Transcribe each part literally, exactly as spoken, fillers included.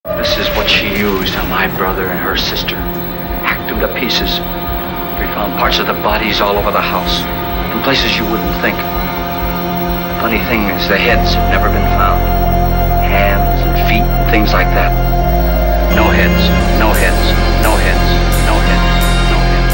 This is what she used on my brother and her sister. Hacked them to pieces. We found parts of the bodies all over the house, in places you wouldn't think. Funny thing is, the heads have never been found. Hands and feet and things like that. No heads, no heads, no heads, no heads, no heads.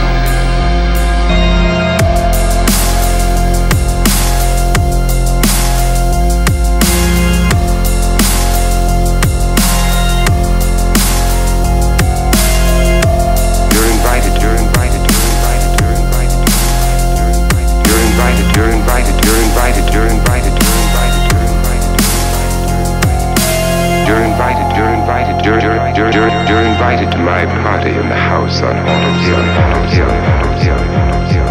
You're invited, you're invited, you're invited, you're invited, you're invited, you're invited, you're invited, you're invited, you're invited, you're invited, you're invited, you're you're you're you're you're invited to my party in the house on Haunted Hill, Haunted Hill, Haunted Hill, Haunted Hill.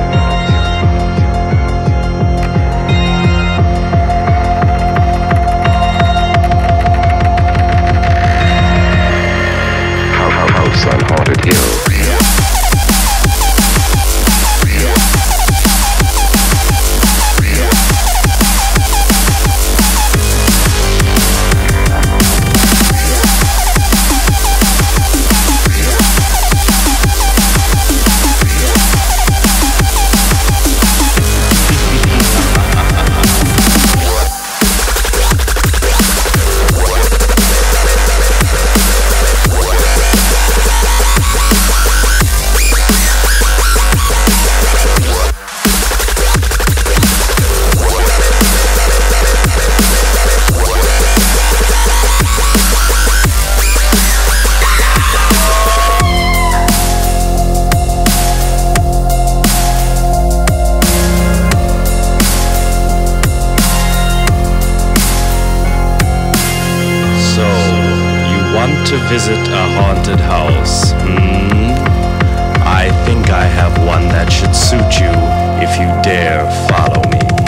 House on Haunted Hill. To visit a haunted house, hmm? I think I have one that should suit you if you dare follow me.